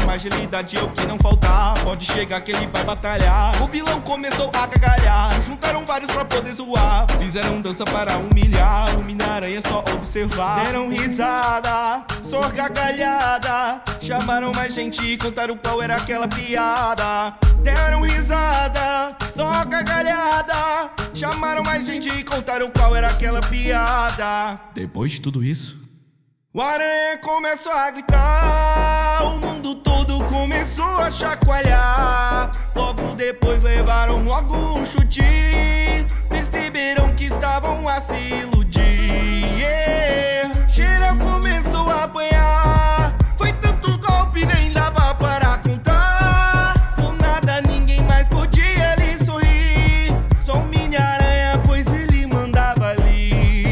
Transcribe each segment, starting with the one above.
mas agilidade é o que não faltar. Pode chegar que ele vai batalhar. O vilão começou a cagalhar, juntaram vários pra poder zoar. Fizeram dança para humilhar, o Homem-Aranha só observar. Deram risada, só gargalhada. Chamaram mais gente e contaram qual era aquela piada. Deram risada, só gargalhada. Chamaram mais gente e contaram qual era aquela piada. Depois de tudo isso, o Aranha começou a gritar, o mundo todo começou a chacoalhar. Logo depois levaram logo um chute, perceberam que estavam a se iludir. Geral começou a apanhar, foi tanto golpe nem dava para contar. Do nada ninguém mais podia lhe sorrir, só o Homem-Aranha pois ele mandava ali.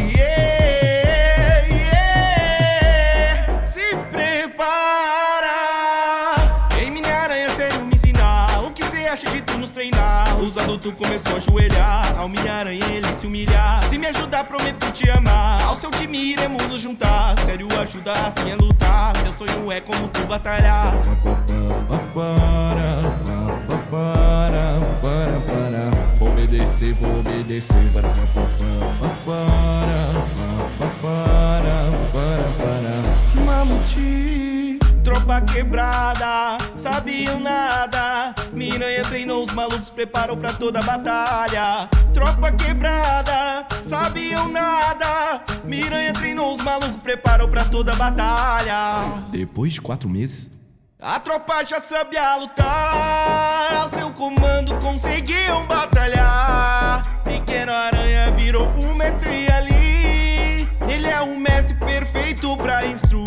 Se prepara, ei Homem-Aranha, sério me ensinar o que cê acha de tu nos treinar. Os adultos começou a ajoelhar, ao Homem-Aranha ele se humilhar. Se me ajudar prometo te amar, ao seu time iremos nos juntar. Sério ajuda assim a lutar, meu sonho é como tu batalhar. Vou obedecer, vou obedecer. Mamute, tropa quebrada, sabiam nada. Miranha treinou os malucos, preparou pra toda a batalha. Tropa quebrada, sabiam nada. Miranha treinou os malucos, preparou pra toda a batalha. Depois de 4 meses, a tropa já sabia lutar, ao seu comando conseguiam batalhar. Pequeno Aranha virou um mestre ali, ele é um mestre perfeito pra instruir.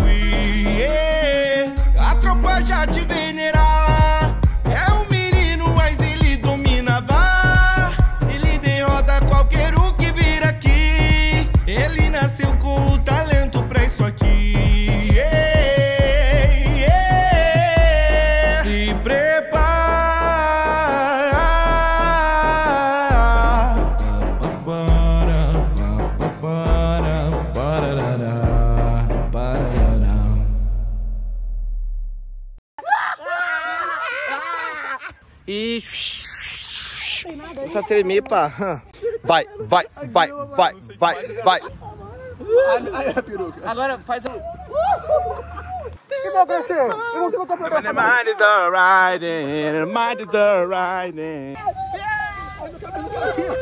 A tropa já te venerava, é um menino, mas ele dominava. Ele derrota qualquer um que vir aqui, ele nasceu com o talento pra isso aqui. Se prepara, E só tremer, pá. Vai. Aí a peruca. Agora faz um. O que vai acontecer? Eu não tô preparado. The mind is alright, the mind is alright.